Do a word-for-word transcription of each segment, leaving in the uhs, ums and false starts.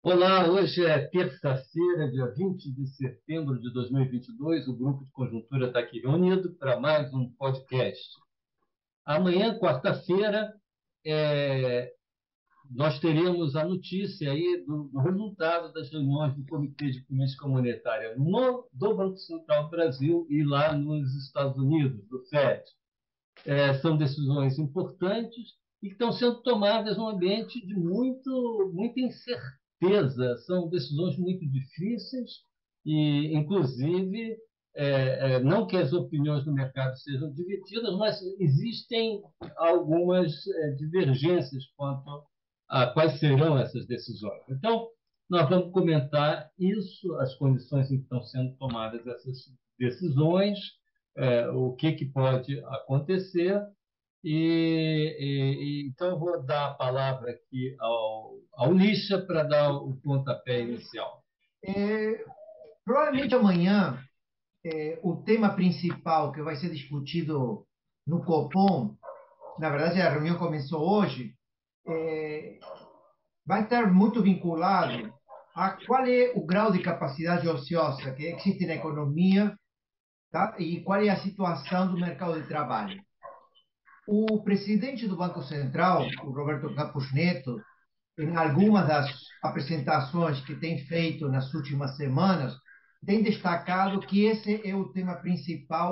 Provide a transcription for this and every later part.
Olá, hoje é terça-feira, dia vinte de setembro de dois mil e vinte e dois. O Grupo de Conjuntura está aqui reunido para mais um podcast. Amanhã, quarta-feira, é, nós teremos a notícia aí do, do resultado das reuniões do Comitê de Política Monetária no, do Banco Central do Brasil e lá nos Estados Unidos, do Fed. É, são decisões importantes e que estão sendo tomadas num ambiente de muito, muita incerteza. São decisões muito difíceis e, inclusive, é, é, não que as opiniões do mercado sejam divididas, mas existem algumas é, divergências quanto a quais serão essas decisões. Então, nós vamos comentar isso, as condições em que estão sendo tomadas essas decisões, é, o que, que pode acontecer. E, e- e- então, eu vou dar a palavra aqui ao, ao Lixa para dar o pontapé inicial. É, provavelmente amanhã, é, o tema principal que vai ser discutido no Copom, na verdade a reunião começou hoje, é, vai estar muito vinculado a qual é o grau de capacidade ociosa que existe na economia, tá? E qual é a situação do mercado de trabalho. O presidente do Banco Central, o Roberto Campos Neto, em algumas das apresentações que tem feito nas últimas semanas, tem destacado que esse é o tema principal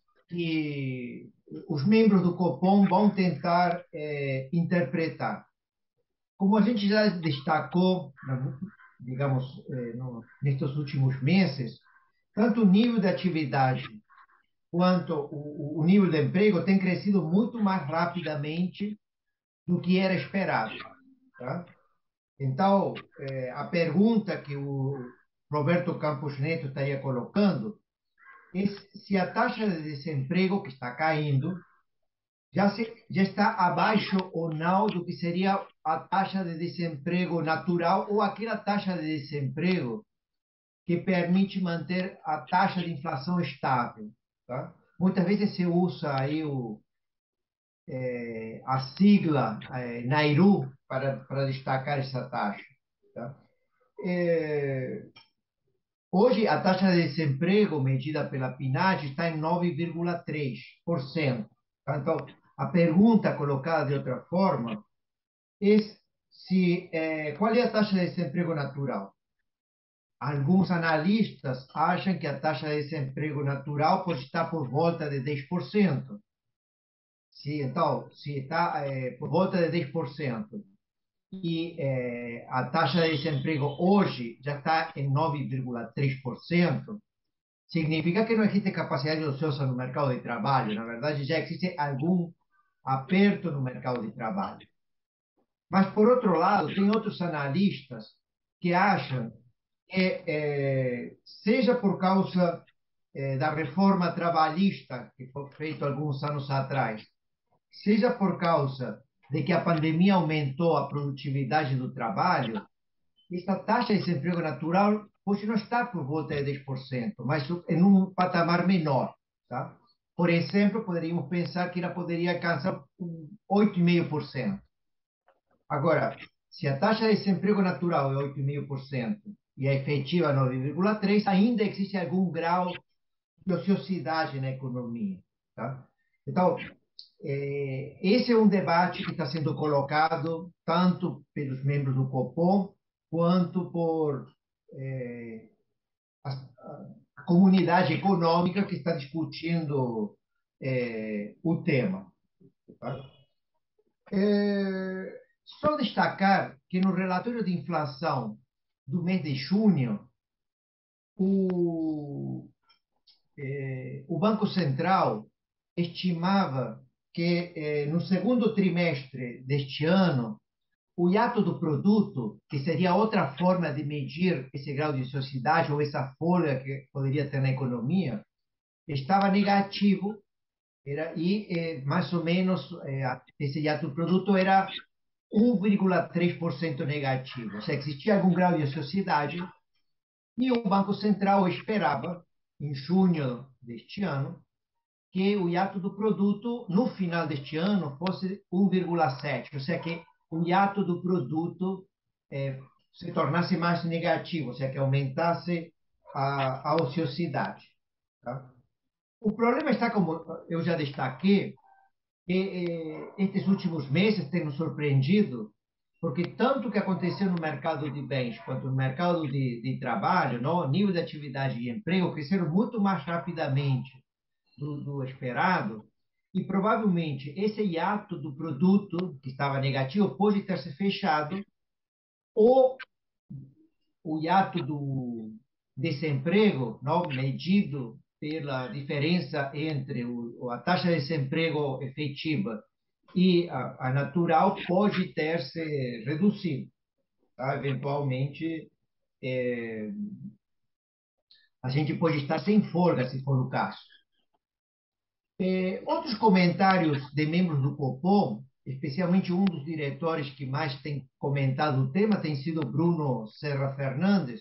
que os membros do Copom vão tentar é, interpretar. Como a gente já destacou, digamos, é, no, nestes últimos meses, tanto o nível de atividade quanto o, o nível de emprego tem crescido muito mais rapidamente do que era esperado. Tá? Então, eh, a pergunta que o Roberto Campos Neto estaria colocando é se a taxa de desemprego que está caindo já, se, já está abaixo ou não do que seria a taxa de desemprego natural ou aquela taxa de desemprego que permite manter a taxa de inflação estável. Tá? Muitas vezes se usa aí o, eh, a sigla eh, Nairu para, para destacar essa taxa. Tá? É, hoje, a taxa de desemprego medida pela PNAD está em nove vírgula três por cento. Então, a pergunta colocada de outra forma é se, é, qual é a taxa de desemprego natural? Alguns analistas acham que a taxa de desemprego natural pode estar por volta de dez por cento. Se, então, se está é, por volta de dez por cento e é, a taxa de desemprego hoje já está em nove vírgula três por cento, significa que não existe capacidade ociosa no mercado de trabalho. Na verdade, já existe algum aperto no mercado de trabalho. Mas, por outro lado, tem outros analistas que acham que, é, seja por causa é, da reforma trabalhista que foi feita alguns anos atrás, seja por causa de que a pandemia aumentou a produtividade do trabalho, esta taxa de desemprego natural pode não estar por volta de dez por cento, mas em um patamar menor. Tá? Por exemplo, poderíamos pensar que ela poderia alcançar oito vírgula cinco por cento. Agora, se a taxa de desemprego natural é oito vírgula cinco por cento e a efetiva nove vírgula três por cento, ainda existe algum grau de ociosidade na economia. Tá? Então, é, esse é um debate que está sendo colocado tanto pelos membros do Copom quanto por é, a, a, comunidade econômica que está discutindo é, o tema. Tá? É, só destacar que no relatório de inflação do mês de junho, o, é, o Banco Central estimava que eh, no segundo trimestre deste ano, o hiato do produto, que seria outra forma de medir esse grau de sociedade ou essa folha que poderia ter na economia, estava negativo era, e eh, mais ou menos eh, esse hiato do produto era um vírgula três por cento negativo. Ou seja, existia algum grau de sociedade e o Banco Central esperava, em junho deste ano, que o hiato do produto, no final deste ano, fosse um vírgula sete, ou seja, que o hiato do produto é, se tornasse mais negativo, ou seja, que aumentasse a, a ociosidade. Tá? O problema está, como eu já destaquei, que eh, estes últimos meses têm nos surpreendido, porque tanto o que aconteceu no mercado de bens quanto no mercado de, de trabalho, no nível de atividade e emprego, cresceram muito mais rapidamente do, do esperado, e provavelmente esse hiato do produto, que estava negativo, pode ter se fechado, ou o hiato do desemprego, não, medido pela diferença entre o, a taxa de desemprego efetiva e a, a natural, pode ter se reduzido. Tá? Eventualmente, é, a gente pode estar sem folga, se for o caso. É, outros comentários de membros do Copom, especialmente um dos diretores que mais tem comentado o tema, tem sido Bruno Serra Fernandes.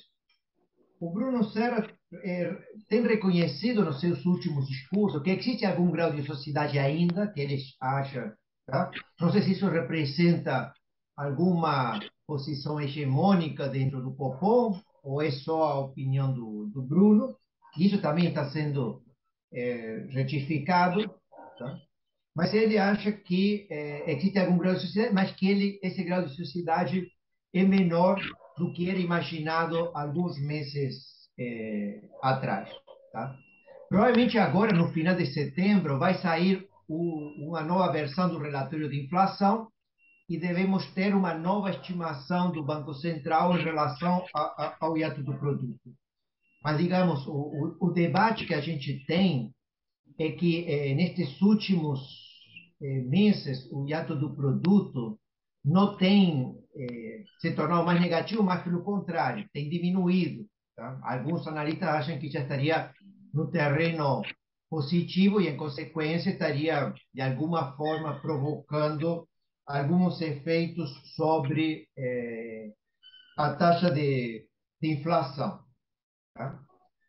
O Bruno Serra é, tem reconhecido nos seus últimos discursos que existe algum grau de sociedade ainda, que eles acham. Tá? Não sei se isso representa alguma posição hegemônica dentro do Copom, ou é só a opinião do, do Bruno. Isso também está sendo é, retificado. Tá? Mas ele acha que é, existe algum grau de sociedade, mas que ele, esse grau de sociedade é menor do que era imaginado alguns meses é, atrás. Tá? Provavelmente agora, no final de setembro, vai sair o, uma nova versão do relatório de inflação e devemos ter uma nova estimação do Banco Central em relação a, a, ao hiato do produto. Mas, digamos, o, o, o debate que a gente tem é que eh, nestes últimos eh, meses o hiato do produto não tem eh, se tornado mais negativo, mas pelo contrário, tem diminuído. Tá? Alguns analistas acham que já estaria no terreno positivo e, em consequência, estaria, de alguma forma, provocando alguns efeitos sobre eh, a taxa de, de inflação. Tá?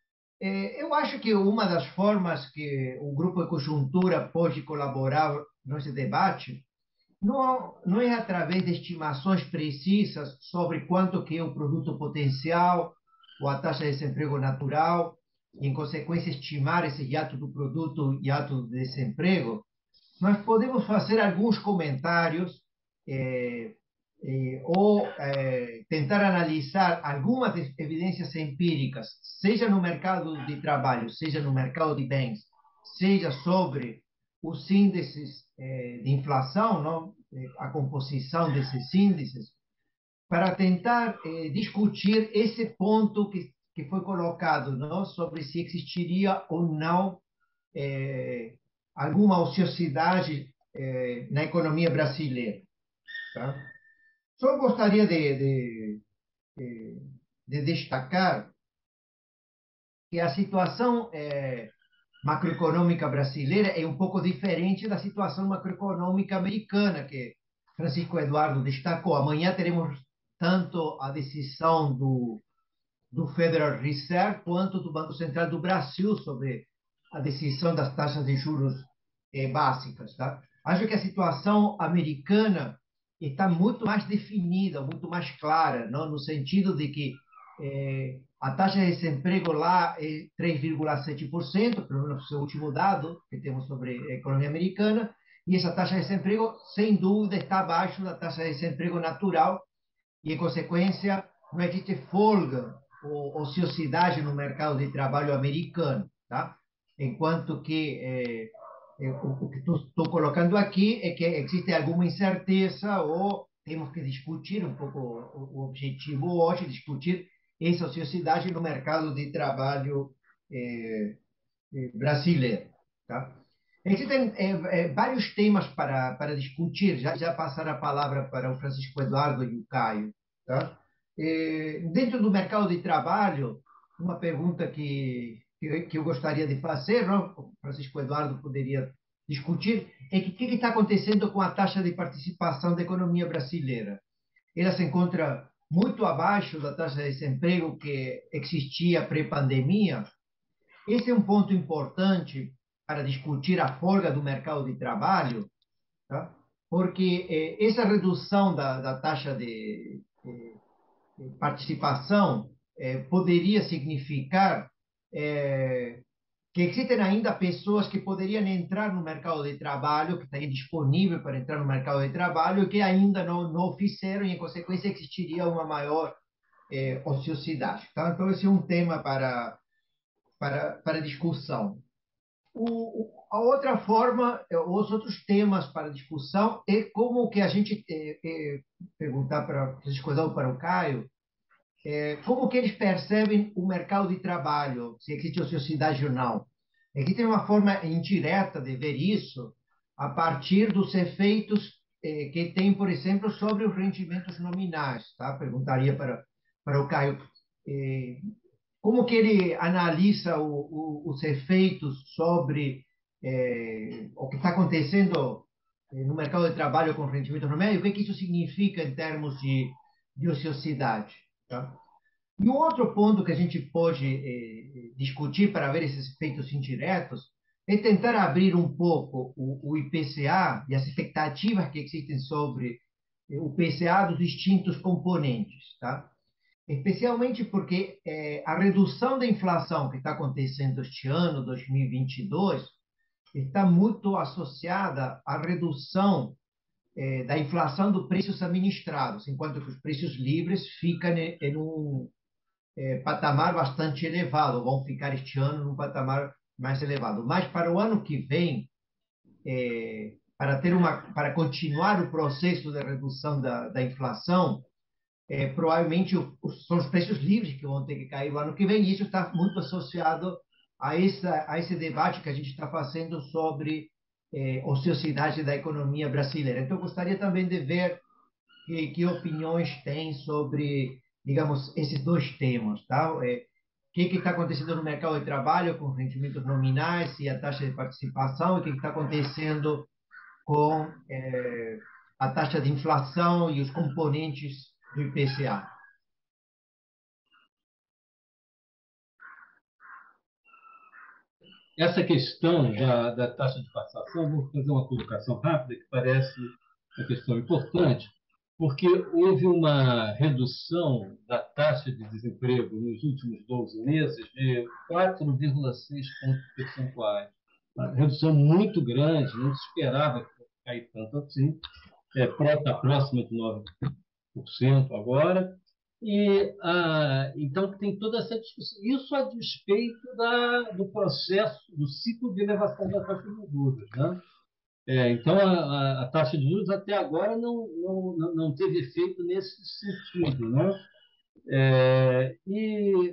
É, eu acho que uma das formas que o grupo de conjuntura pode colaborar nesse debate não, não é através de estimações precisas sobre quanto que é o produto potencial ou a taxa de desemprego natural, e, em consequência, estimar esse hiato do produto e hiato do desemprego, nós podemos fazer alguns comentários eh, eh, ou eh, tentar analisar algumas evidências empíricas, seja no mercado de trabalho, seja no mercado de bens, seja sobre os índices eh, de inflação, não? A composição desses índices, para tentar eh, discutir esse ponto que, que foi colocado, não? Sobre se existiria ou não eh, alguma ociosidade eh, na economia brasileira. Tá? Só gostaria de, de, de destacar que a situação eh, macroeconômica brasileira é um pouco diferente da situação macroeconômica americana, que Francisco Eduardo destacou. Amanhã teremos tanto a decisão do, do Federal Reserve quanto do Banco Central do Brasil sobre a decisão das taxas de juros eh, básicas. Tá? Acho que a situação americana está muito mais definida, muito mais clara, não? No sentido de que eh, a taxa de desemprego lá é três vírgula sete por cento, pelo menos o último dado que temos sobre a economia americana, e essa taxa de desemprego, sem dúvida, está abaixo da taxa de desemprego natural, e, em consequência, não existe folga ou ociosidade no mercado de trabalho americano. Tá? Enquanto que eh, eh, o, o que estou colocando aqui é que existe alguma incerteza, ou temos que discutir um pouco o, o objetivo hoje, discutir essa ociosidade no mercado de trabalho eh, eh, brasileiro. Tá? Existem eh, eh, vários temas para, para discutir, já, já passar a palavra para o Francisco Eduardo e o Caio. Tá? Eh, dentro do mercado de trabalho, uma pergunta que, que, que eu gostaria de fazer, não? O Francisco Eduardo poderia discutir, é que o que está acontecendo com a taxa de participação da economia brasileira? Ela se encontra muito abaixo da taxa de desemprego que existia pré-pandemia. Esse é um ponto importante para discutir a folga do mercado de trabalho, tá? Porque eh, essa redução da, da taxa de, participação eh, poderia significar eh, que existem ainda pessoas que poderiam entrar no mercado de trabalho, que estariam disponíveis para entrar no mercado de trabalho e que ainda não, não fizeram, e, em consequência, existiria uma maior eh, ociosidade. Tá? Então, esse é um tema para, para, para discussão. O, a outra forma, eh, os outros temas para discussão é como que a gente eh, eh, perguntar para discussão para o Caio, eh, como que eles percebem o mercado de trabalho, se existe ociosidade ou não. Aqui tem uma forma indireta de ver isso a partir dos efeitos eh, que tem, por exemplo, sobre os rendimentos nominais, tá? Perguntaria para para o Caio eh, como que ele analisa o, o, os efeitos sobre eh, o que está acontecendo eh, no mercado de trabalho com rendimento nominal e o que, que isso significa em termos de, de ociosidade, tá? E um outro ponto que a gente pode eh, discutir para ver esses efeitos indiretos é tentar abrir um pouco o, o I P C A e as expectativas que existem sobre eh, o I P C A dos distintos componentes, tá? Especialmente porque eh, a redução da inflação que está acontecendo este ano, dois mil e vinte e dois, está muito associada à redução eh, da inflação dos preços administrados, enquanto que os preços livres ficam em, em um é, patamar bastante elevado, vão ficar este ano num patamar mais elevado. Mas para o ano que vem, é, para ter uma, para continuar o processo de redução da, da inflação, é, provavelmente o, os, são os preços livres que vão ter que cair o ano que vem. E isso está muito associado a, essa, a esse debate que a gente está fazendo sobre é, ociosidade da economia brasileira. Então, eu gostaria também de ver que, que opiniões tem sobre, digamos, esses dois temas, tá? É, o que está acontecendo no mercado de trabalho com rendimentos nominais e a taxa de participação, e o que está acontecendo com é, a taxa de inflação e os componentes do I P C A. Essa questão da, da taxa de participação, vou fazer uma colocação rápida que parece uma questão importante, porque houve uma redução da taxa de desemprego nos últimos doze meses de quatro vírgula seis pontos percentuais. Uma redução muito grande, não se esperava que fosse cair tanto assim, é, está próxima de nove por cento agora. E, ah, então, tem toda essa discussão. Isso a despeito da, do processo, do ciclo de elevação da taxa de juros. Né? É, então, a, a taxa de juros até agora não, não, não teve efeito nesse sentido. Né? É, e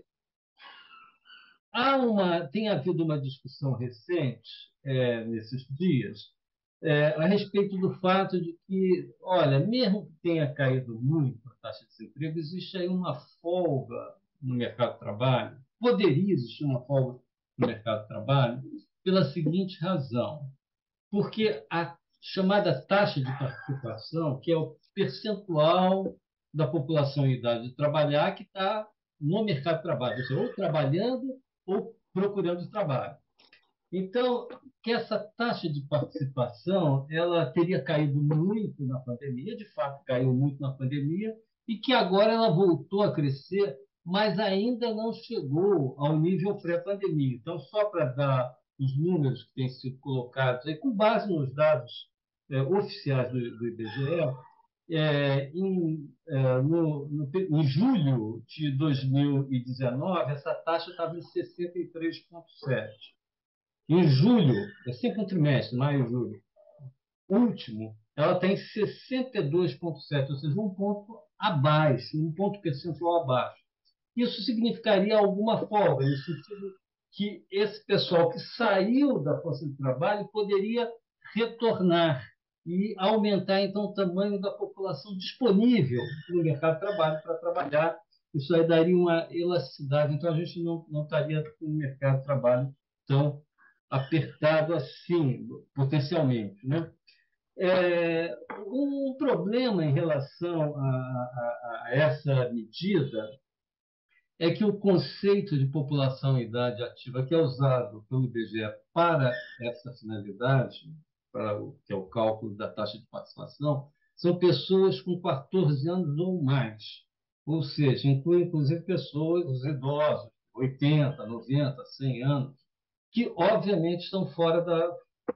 há uma, tem havido uma discussão recente, é, nesses dias, é, a respeito do fato de que, olha, mesmo que tenha caído muito a taxa de desemprego, existe aí uma folga no mercado de trabalho, poderia existir uma folga no mercado de trabalho, pela seguinte razão, porque a chamada taxa de participação, que é o percentual da população em idade de trabalhar que está no mercado de trabalho, ou seja, ou trabalhando ou procurando trabalho. Então, que essa taxa de participação ela teria caído muito na pandemia, de fato caiu muito na pandemia, e que agora ela voltou a crescer, mas ainda não chegou ao nível pré-pandemia. Então, só para dar os números que têm sido colocados, aí, com base nos dados é, oficiais do, do I B G E, é, em, é, no, no, em julho de dois mil e dezenove, essa taxa estava em sessenta e três vírgula sete. Em julho, é sempre um trimestre, maio e julho, último, ela está em sessenta e dois vírgula sete, ou seja, um ponto abaixo, um ponto percentual abaixo. Isso significaria alguma folga, no sentido que esse pessoal que saiu da força de trabalho poderia retornar e aumentar, então, o tamanho da população disponível no mercado de trabalho para trabalhar. Isso aí daria uma elasticidade, então a gente não, não estaria com o mercado de trabalho tão apertado assim, potencialmente. Né? É, um problema em relação a, a, a essa medida é que o conceito de população em idade ativa, que é usado pelo I B G E para essa finalidade, para o, que é o cálculo da taxa de participação, são pessoas com quatorze anos ou mais. ou seja, inclui inclusive pessoas, os idosos, oitenta, noventa, cem anos, que obviamente estão fora da,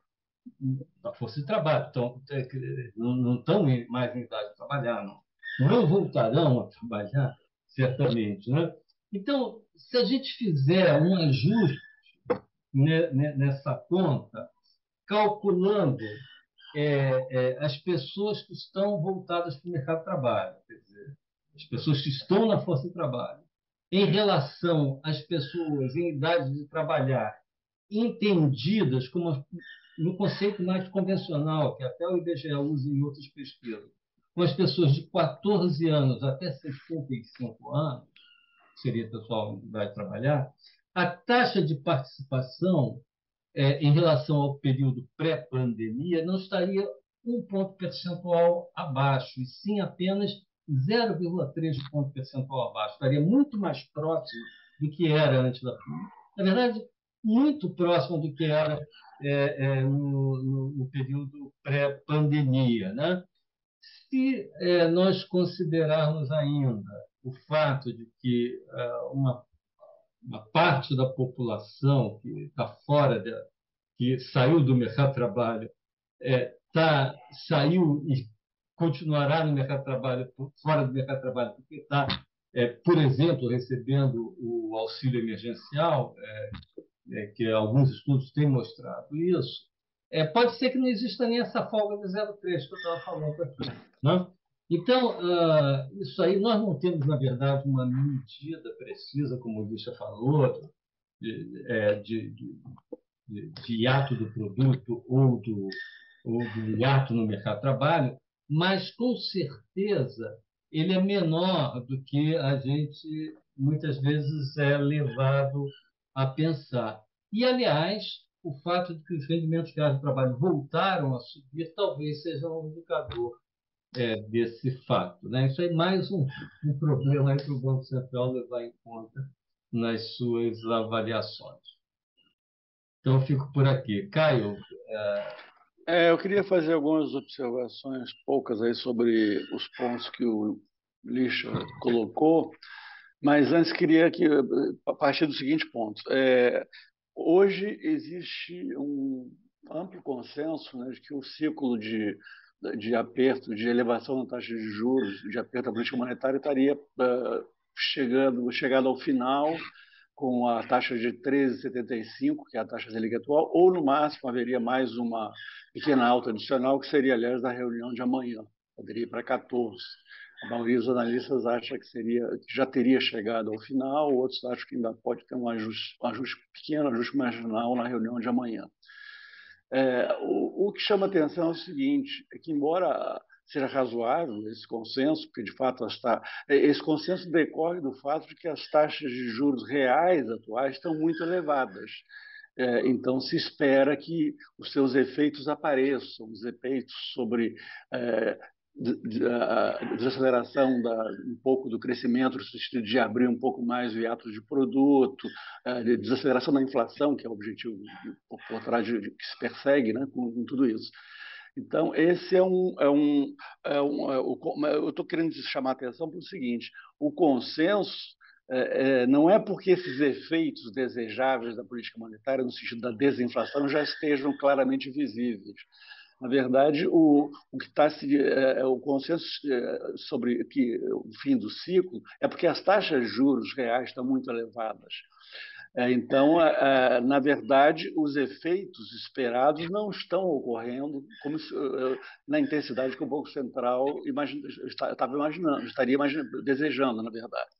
da força de trabalho, então, é, não, não estão mais em idade de trabalhar, não, não voltarão a trabalhar, certamente. Né? Então, se a gente fizer um ajuste nessa conta, calculando é, é, as pessoas que estão voltadas para o mercado de trabalho, quer dizer, as pessoas que estão na força de trabalho, em relação às pessoas em idade de trabalhar, entendidas como no conceito mais convencional, que até o I B G E usa em outras pesquisas, com as pessoas de quatorze anos até sessenta e cinco anos, que seria pessoal em idade de trabalhar, a taxa de participação é, em relação ao período pré-pandemia, não estaria um ponto percentual abaixo, e sim apenas zero vírgula três ponto percentual abaixo. Estaria muito mais próximo do que era antes da pandemia. Na verdade, muito próximo do que era é, é, no, no, no período pré-pandemia. Né? Se é, nós considerarmos ainda o fato de que é, uma, uma parte da população que está fora da, que saiu do mercado de trabalho, é, tá, saiu e continuará no mercado de trabalho, fora do mercado de trabalho, porque está, é, por exemplo, recebendo o auxílio emergencial, é, é, que alguns estudos têm mostrado isso, é, pode ser que não exista nem essa folga de zero vírgula três que eu estava falando aqui. Né? Então, uh, isso aí, nós não temos, na verdade, uma medida precisa, como o Lixa falou, de, é, de, de de, de hiato do produto ou do, ou do hiato no mercado de trabalho, mas com certeza ele é menor do que a gente muitas vezes é levado a pensar. E, aliás, o fato de que os rendimentos reais do trabalho voltaram a subir talvez seja um indicador é, desse fato. Né? Isso é mais um, um problema para o Banco Central levar em conta nas suas avaliações. Então, eu fico por aqui. Caio. É, eu queria fazer algumas observações, poucas aí, sobre os pontos que o Lixa colocou, mas antes queria que, a partir do seguinte ponto. É, hoje existe um amplo consenso, né, de que o ciclo de, de aperto, de elevação da taxa de juros, de aperto da política monetária estaria uh, chegando, chegado ao final, com a taxa de treze vírgula setenta e cinco, que é a taxa Selic atual, ou no máximo haveria mais uma pequena alta adicional, que seria, aliás, da reunião de amanhã, poderia ir para quatorze. A maioria dos analistas acha que, seria, que já teria chegado ao final, outros acham que ainda pode ter um ajuste, um ajuste pequeno, um ajuste marginal na reunião de amanhã. É, o, o que chama atenção é o seguinte, é que embora seja razoável esse consenso, porque de fato está, esse consenso decorre do fato de que as taxas de juros reais atuais estão muito elevadas. É, então se espera que os seus efeitos apareçam, os efeitos sobre é, a desaceleração da, um pouco do crescimento, no sentido de abrir um pouco mais o hiato de produto, a desaceleração da inflação, que é o objetivo por, por trás de, de, que se persegue, né, com, com tudo isso. Então, esse é um. É um, é um é o, eu estou querendo chamar a atenção para o seguinte: o consenso é, é, não é porque esses efeitos desejáveis da política monetária, no sentido da desinflação, já estejam claramente visíveis. Na verdade, o, o que está se é, o consenso é, sobre que, o fim do ciclo é porque as taxas de juros reais estão muito elevadas. Então, na verdade, os efeitos esperados não estão ocorrendo como se, na intensidade que o Banco Central imagina, estava imaginando, estaria imaginando, desejando, na verdade.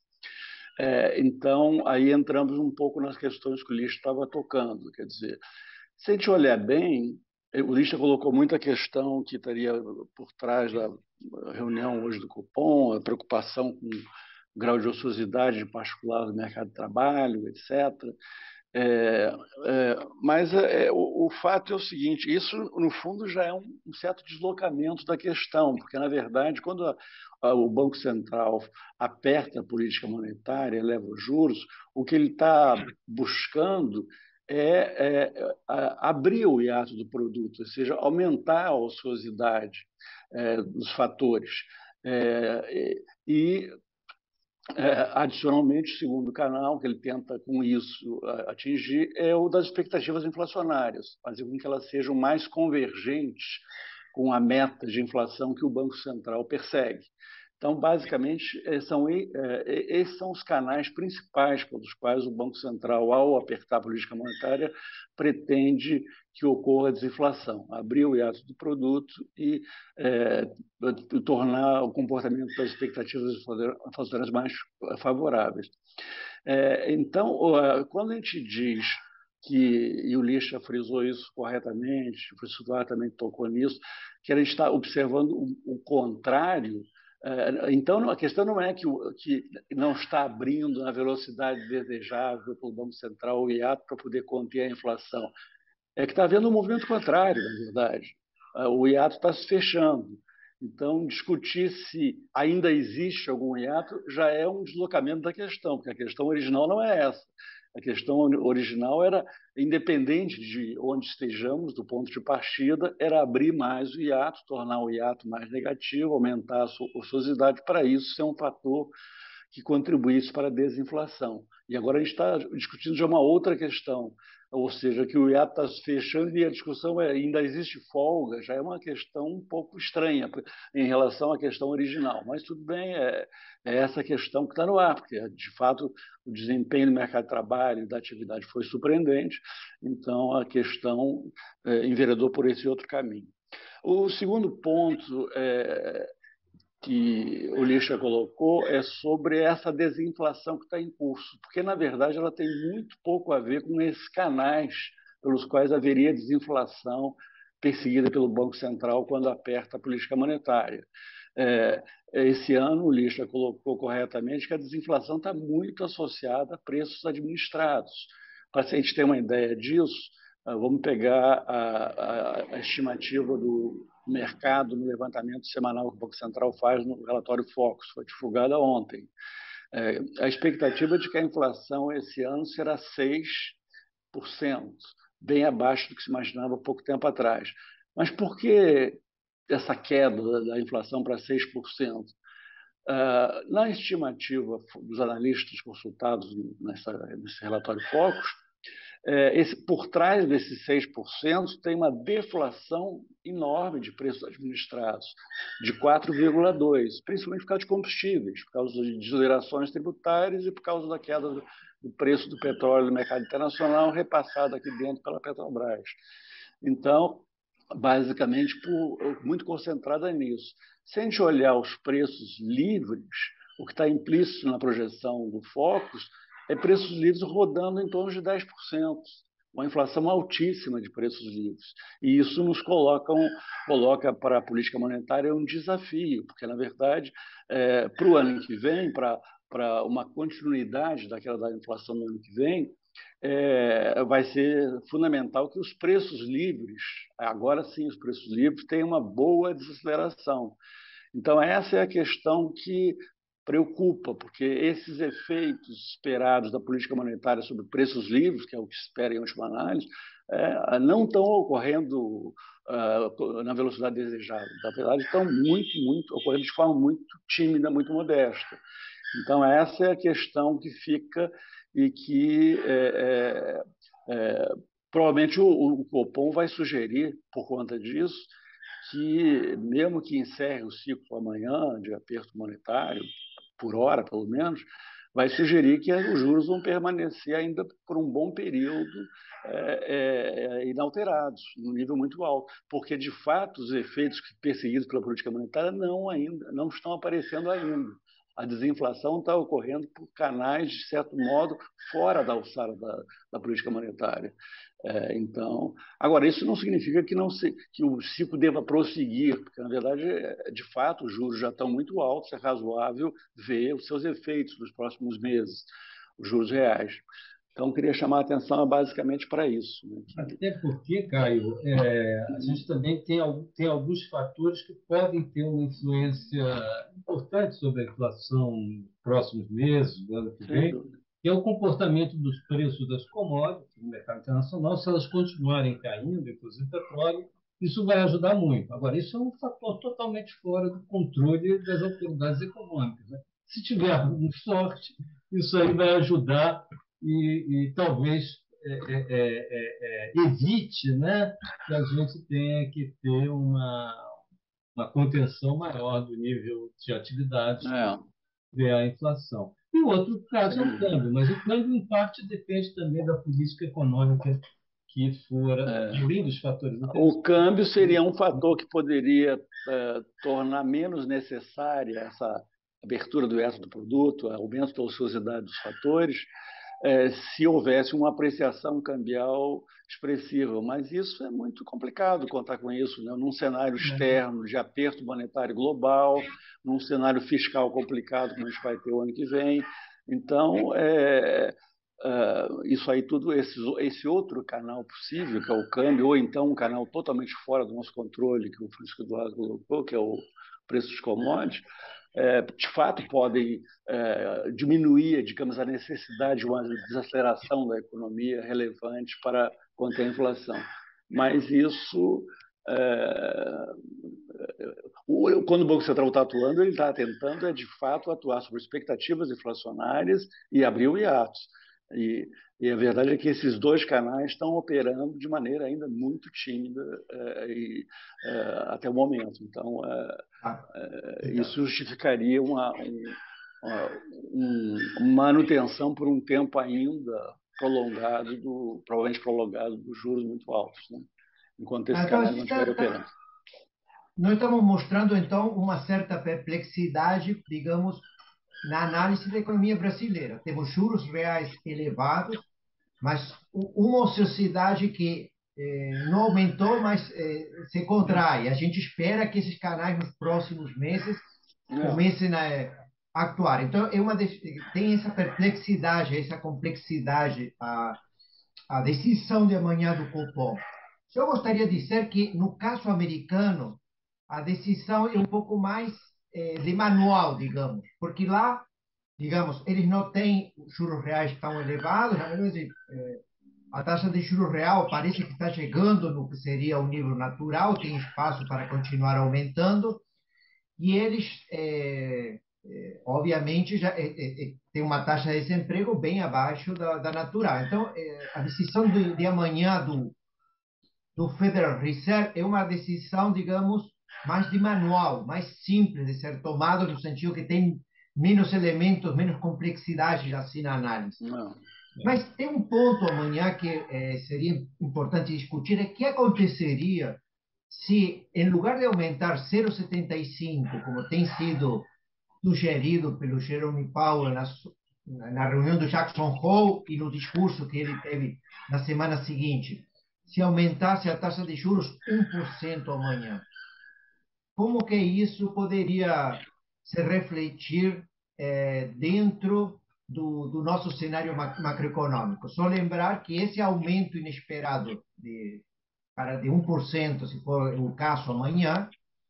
Então, aí entramos um pouco nas questões que o Lixa estava tocando. Quer dizer, se a gente olhar bem, o Lixa colocou muita questão que estaria por trás da reunião hoje do Copom, a preocupação com grau de ociosidade particular do mercado de trabalho, etcétera. É, é, mas é, o, o fato é o seguinte, isso no fundo já é um, um certo deslocamento da questão, porque na verdade quando a, a, o Banco Central aperta a política monetária, eleva os juros, o que ele está buscando é, é a, abrir o hiato do produto, ou seja, aumentar a ociosidade é, dos fatores. É, e É, adicionalmente, o segundo canal que ele tenta com isso atingir é o das expectativas inflacionárias, fazer com que elas sejam mais convergentes com a meta de inflação que o Banco Central persegue. Então, basicamente, são, esses são os canais principais pelos quais o Banco Central, ao apertar a política monetária, pretende que ocorra a desinflação, abrir o hiato do produto e é, tornar o comportamento das expectativas inflacionárias mais favoráveis. É, então, quando a gente diz que, e o Licha frisou isso corretamente, o professor Duarte também tocou nisso, que a gente está observando o, o contrário. Então, a questão não é que, que não está abrindo na velocidade desejável pelo Banco Central o hiato para poder conter a inflação. É que está havendo um movimento contrário, na verdade. O hiato está se fechando. Então, discutir se ainda existe algum hiato já é um deslocamento da questão, porque a questão original não é essa. A questão original era, independente de onde estejamos, do ponto de partida, era abrir mais o hiato, tornar o hiato mais negativo, aumentar a sua ociosidade, para isso ser um fator que contribuísse para a desinflação. E agora a gente está discutindo já uma outra questão, ou seja, que o hiato está se fechando e a discussão é ainda existe folga, já é uma questão um pouco estranha em relação à questão original. Mas tudo bem, é, é essa questão que está no ar, porque, de fato, o desempenho do mercado de trabalho e da atividade foi surpreendente, então a questão é, enveredou por esse outro caminho. O segundo ponto é, que o Licha colocou é sobre essa desinflação que está em curso, porque, na verdade, ela tem muito pouco a ver com esses canais pelos quais haveria desinflação perseguida pelo Banco Central quando aperta a política monetária. É, esse ano, o Licha colocou corretamente que a desinflação está muito associada a preços administrados. Para a gente ter uma ideia disso, vamos pegar a, a, a estimativa do mercado no levantamento semanal que o Banco Central faz no relatório Focus, foi divulgada ontem. É, a expectativa é de que a inflação esse ano será seis por cento, bem abaixo do que se imaginava há pouco tempo atrás. Mas por que essa queda da inflação para seis por cento? Uh, na estimativa dos analistas consultados nessa, nesse relatório Focus, esse, por trás desses seis por cento tem uma deflação enorme de preços administrados, de quatro vírgula dois por cento, principalmente por causa de combustíveis, por causa de desonerações tributárias e por causa da queda do, do preço do petróleo no mercado internacional, repassado aqui dentro pela Petrobras. Então, basicamente, por, muito concentrada nisso. Se a gente olhar os preços livres, o que está implícito na projeção do Focus é preços livres rodando em torno de dez por cento, uma inflação altíssima de preços livres. E isso nos coloca, um, coloca para a política monetária um desafio, porque, na verdade, é, para o ano que vem, para, para uma continuidade daquela da inflação no ano que vem, é, vai ser fundamental que os preços livres, agora sim os preços livres, tenham uma boa desaceleração. Então, essa é a questão que preocupa, porque esses efeitos esperados da política monetária sobre preços livres, que é o que se espera em última análise, é, não estão ocorrendo uh, na velocidade desejada. Na verdade, estão muito, muito, ocorrendo de forma muito tímida, muito modesta. Então, essa é a questão que fica e que é, é, é, provavelmente o, o Copom vai sugerir, por conta disso, que, mesmo que encerre o ciclo amanhã de aperto monetário, por hora, pelo menos, vai sugerir que os juros vão permanecer ainda por um bom período é, é, inalterados, num nível muito alto, porque, de fato, os efeitos perseguidos pela política monetária não, ainda, não estão aparecendo ainda. A desinflação está ocorrendo por canais, de certo modo, fora da alçada da, da política monetária. É, então, agora, isso não significa que, não se, que o ciclo deva prosseguir, porque, na verdade, de fato, os juros já estão muito altos, é razoável ver os seus efeitos nos próximos meses, os juros reais. Então, queria chamar a atenção basicamente para isso. Né? Até porque, Caio, é, a gente também tem, tem alguns fatores que podem ter uma influência importante sobre a inflação nos próximos meses, do ano que vem, que é o comportamento dos preços das commodities no mercado internacional. Se elas continuarem caindo, inclusive o petróleo, isso vai ajudar muito. Agora, isso é um fator totalmente fora do controle das autoridades econômicas, né? Se tivermos sorte, isso aí vai ajudar e, e talvez é, é, é, é, evite, né, que a gente tenha que ter uma, uma contenção maior do nível de atividades É, ver a inflação. E o outro caso é sem o dúvida. câmbio, mas o câmbio, em parte, depende também da política econômica que for, É. além dos fatores O internacionais. câmbio seria um fator que poderia eh, tornar menos necessária essa abertura do estoque do produto, aumento da ociosidade dos fatores, eh, se houvesse uma apreciação cambial expressiva. Mas isso é muito complicado contar com isso, né? Num cenário externo de aperto monetário global, num cenário fiscal complicado, como a gente vai ter o ano que vem. Então, é, Uh, isso aí tudo, esse, esse outro canal possível, que é o câmbio, ou então um canal totalmente fora do nosso controle, que o Francisco Eduardo colocou, que é o preço dos commodities, é, de fato podem é, diminuir, digamos, a necessidade de uma desaceleração da economia relevante para conter a inflação. Mas isso, é, quando o Banco Central está atuando, ele está tentando, é, de fato, atuar sobre expectativas inflacionárias e abrir o hiatus. E, e a verdade é que esses dois canais estão operando de maneira ainda muito tímida é, e, é, até o momento. Então, é, é, isso justificaria uma, um, uma manutenção por um tempo ainda prolongado, do, provavelmente prolongado, dos juros muito altos, né? Enquanto esses Então, canais não estiverem está, operando. nós estamos mostrando, então, uma certa perplexidade, digamos, na análise da economia brasileira. Temos juros reais elevados, mas uma ociosidade que eh, não aumentou, mas eh, se contrai. A gente espera que esses canais, nos próximos meses, Não. comecem a actuar. Então, é uma, tem essa perplexidade, essa complexidade, a, a decisão de amanhã do Copom. Eu gostaria de dizer que, no caso americano, a decisão é um pouco mais eh, de manual, digamos, porque lá, digamos, eles não têm juros reais tão elevados, na verdade, eh, a taxa de juros real parece que está chegando no que seria o nível natural, tem espaço para continuar aumentando, e eles, eh, eh, obviamente, já eh, eh, têm uma taxa de desemprego bem abaixo da, da natural. Então, eh, a decisão de, de amanhã do, do Federal Reserve é uma decisão, digamos, mais de manual, mais simples de ser tomada, no sentido que tem menos elementos, menos complexidade assim na análise. Não. Mas tem um ponto amanhã que eh, seria importante discutir, é o que aconteceria se, em lugar de aumentar zero vírgula setenta e cinco, como tem sido sugerido pelo Jerome Powell na, na reunião do Jackson Hole e no discurso que ele teve na semana seguinte, se aumentasse a taxa de juros um por cento amanhã. Como que isso poderia se refletir eh, dentro do, do nosso cenário macroeconômico? Só lembrar que esse aumento inesperado de, para de um por cento, se for o caso amanhã,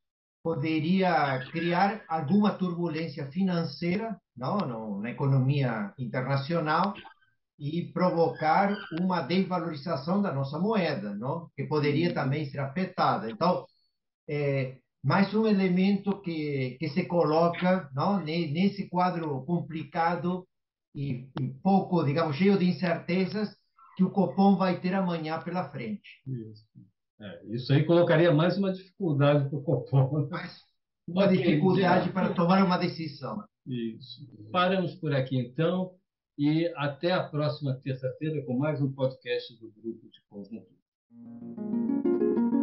poderia criar alguma turbulência financeira, não, não, na economia internacional, e provocar uma desvalorização da nossa moeda, não? Que poderia também ser afetada. Então, é, mais um elemento que, que se coloca, não? Nesse quadro complicado e, e pouco, digamos, cheio de incertezas que o Copom vai ter amanhã pela frente. Isso. É, isso aí colocaria mais uma dificuldade para o Copom. Mas uma Ok, dificuldade Jean. para tomar uma decisão. Isso. Paramos por aqui, então, e até a próxima terça-feira com mais um podcast do Grupo de Conjuntura.